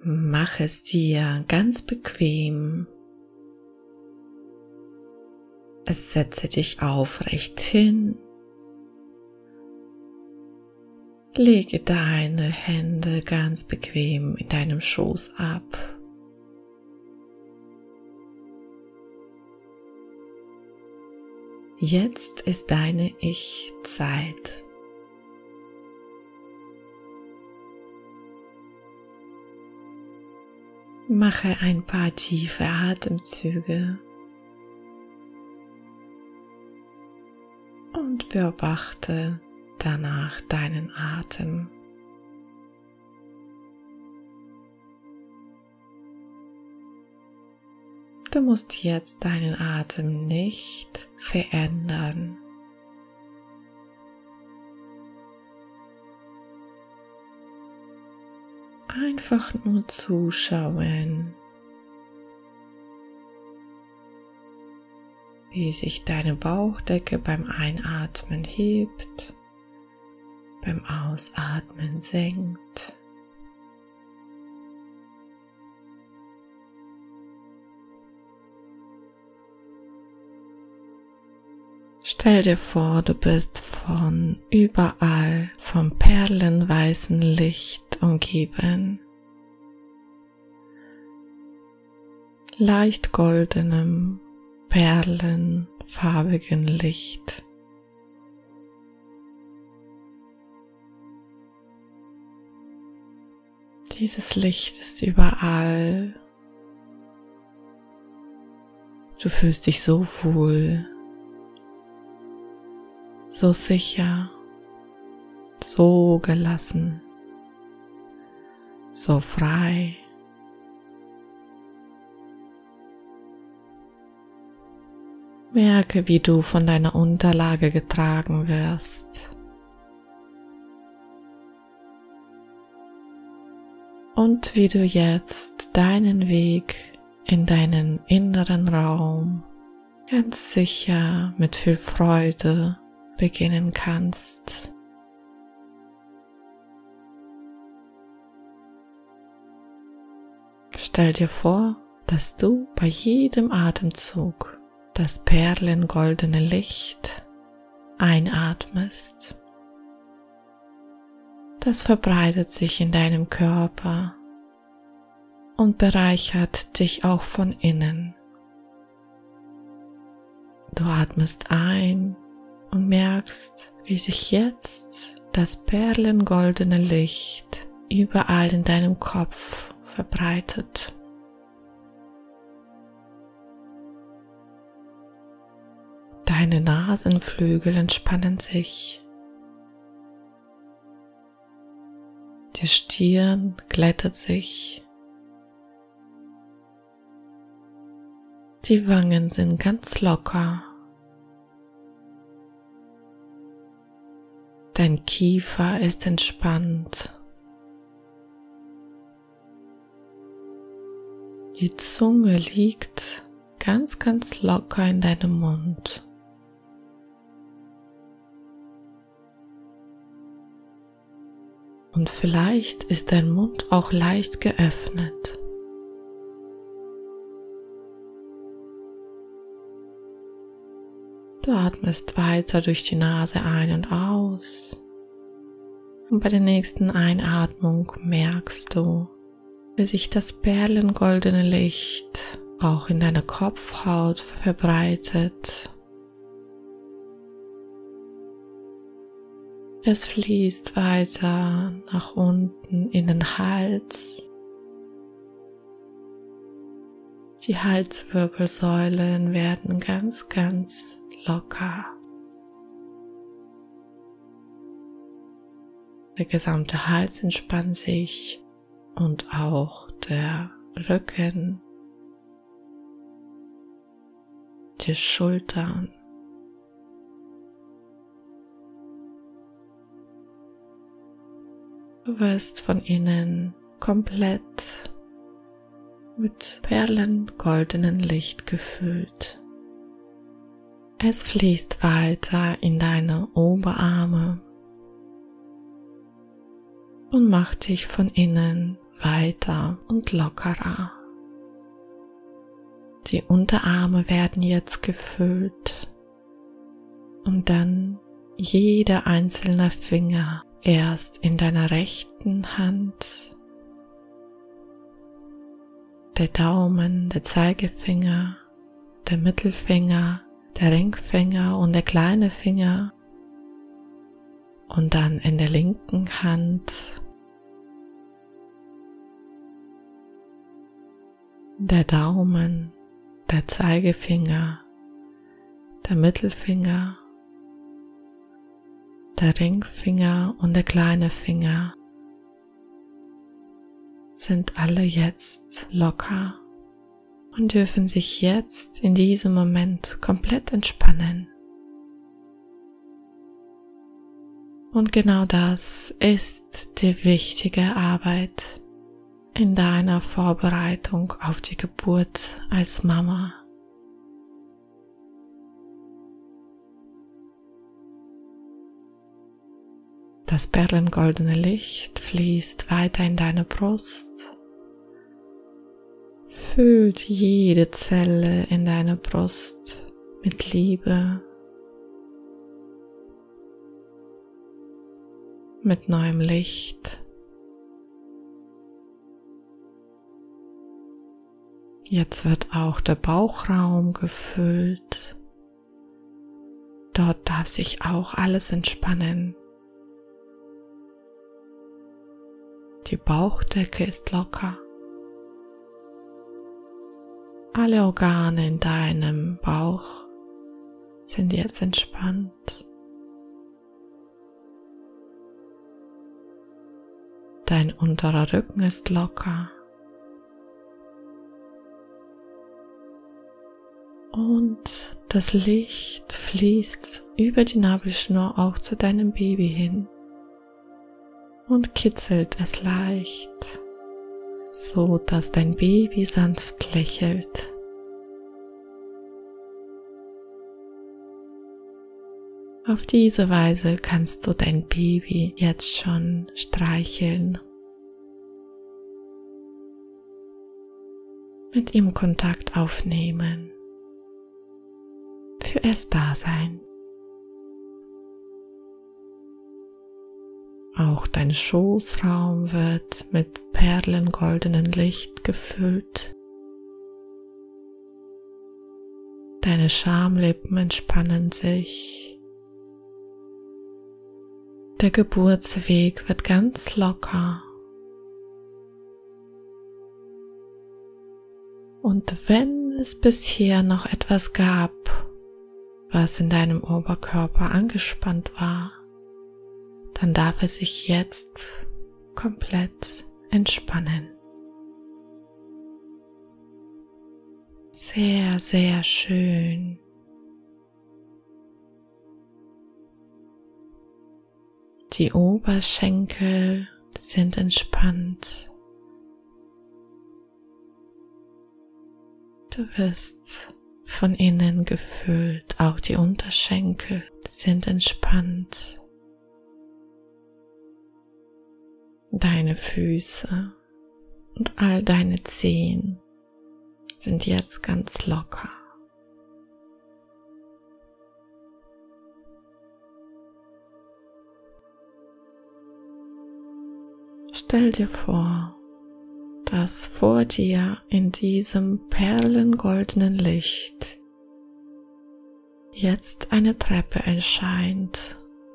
Mach es dir ganz bequem. Setze dich aufrecht hin. Lege deine Hände ganz bequem in deinem Schoß ab. Jetzt ist deine Ich-Zeit. Mache ein paar tiefe Atemzüge und beobachte danach deinen Atem. Du musst jetzt deinen Atem nicht verändern. Einfach nur zuschauen, wie sich deine Bauchdecke beim Einatmen hebt, beim Ausatmen senkt. Stell dir vor, du bist von überall vom perlenweißen Licht umgeben, leicht goldenem, perlenfarbigen Licht. Dieses Licht ist überall. Du fühlst dich so wohl, so sicher, so gelassen, so frei. Merke, wie du von deiner Unterlage getragen wirst. Und wie du jetzt deinen Weg in deinen inneren Raum ganz sicher mit viel Freude beginnen kannst. Stell dir vor, dass du bei jedem Atemzug das perlengoldene Licht einatmest. Das verbreitet sich in deinem Körper und bereichert dich auch von innen. Du atmest ein und merkst, wie sich jetzt das perlengoldene Licht überall in deinem Kopf verbreitet. Deine Nasenflügel entspannen sich. Die Stirn glättet sich. Die Wangen sind ganz locker. Dein Kiefer ist entspannt. Die Zunge liegt ganz locker in deinem Mund. Und vielleicht ist dein Mund auch leicht geöffnet. Du atmest weiter durch die Nase ein und aus. Und bei der nächsten Einatmung merkst du, wie sich das perlengoldene Licht auch in deiner Kopfhaut verbreitet. Es fließt weiter nach unten in den Hals. Die Halswirbelsäulen werden ganz locker. Der gesamte Hals entspannt sich und auch der Rücken, die Schultern. Du wirst von innen komplett mit perlengoldenen Licht gefüllt. Es fließt weiter in deine Oberarme und macht dich von innen weiter und lockerer. Die Unterarme werden jetzt gefüllt und dann jeder einzelne Finger erst in deiner rechten Hand, der Daumen, der Zeigefinger, der Mittelfinger, der Ringfinger und der kleine Finger und dann in der linken Hand der Daumen, der Zeigefinger, der Mittelfinger, der Ringfinger und der kleine Finger sind alle jetzt locker und dürfen sich jetzt in diesem Moment komplett entspannen. Und genau das ist die wichtige Arbeit in deiner Vorbereitung auf die Geburt als Mama. Das perlengoldene Licht fließt weiter in deine Brust, füllt jede Zelle in deiner Brust mit Liebe, mit neuem Licht. Jetzt wird auch der Bauchraum gefüllt. Dort darf sich auch alles entspannen. Die Bauchdecke ist locker. Alle Organe in deinem Bauch sind jetzt entspannt. Dein unterer Rücken ist locker. Und das Licht fließt über die Nabelschnur auch zu deinem Baby hin und kitzelt es leicht, so dass dein Baby sanft lächelt. Auf diese Weise kannst du dein Baby jetzt schon streicheln, mit ihm Kontakt aufnehmen, für es da sein. Auch dein Schoßraum wird mit perlengoldenem Licht gefüllt. Deine Schamlippen entspannen sich. Der Geburtsweg wird ganz locker. Und wenn es bisher noch etwas gab, was in deinem Oberkörper angespannt war, dann darf es sich jetzt komplett entspannen. Sehr, sehr schön. Die Oberschenkel sind entspannt. Du wirst von innen gefüllt, auch die Unterschenkel sind entspannt. Deine Füße und all deine Zehen sind jetzt ganz locker. Stell dir vor, dass vor dir in diesem perlengoldenen Licht jetzt eine Treppe erscheint.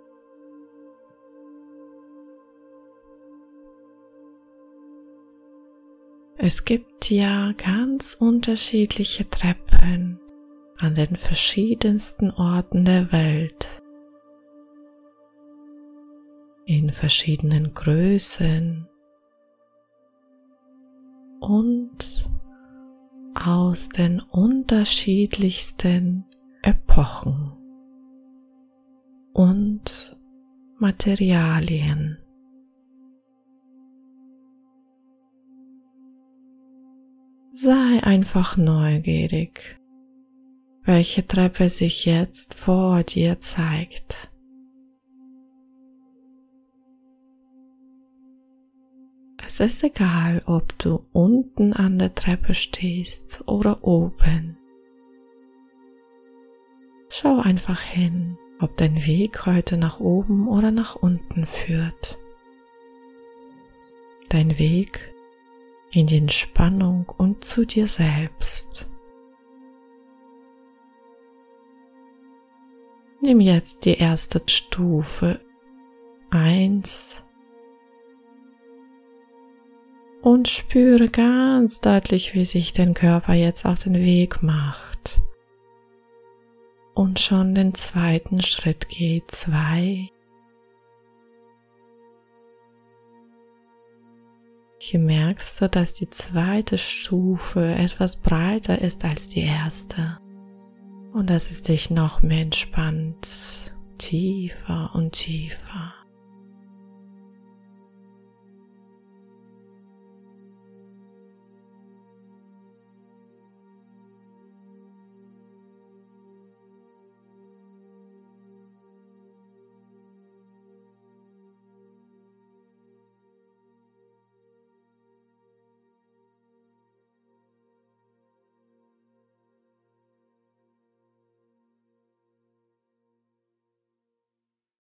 Es gibt ja ganz unterschiedliche Treppen an den verschiedensten Orten der Welt, in verschiedenen Größen und aus den unterschiedlichsten Epochen und Materialien. Sei einfach neugierig, welche Treppe sich jetzt vor dir zeigt. Es ist egal, ob du unten an der Treppe stehst oder oben. Schau einfach hin, ob dein Weg heute nach oben oder nach unten führt. Dein Weg in die Entspannung und zu dir selbst. Nimm jetzt die erste Stufe 1 und spüre ganz deutlich, wie sich dein Körper jetzt auf den Weg macht. Und schon den zweiten Schritt geht 2. Hier merkst du, dass die zweite Stufe etwas breiter ist als die erste und dass es dich noch mehr entspannt, tiefer und tiefer.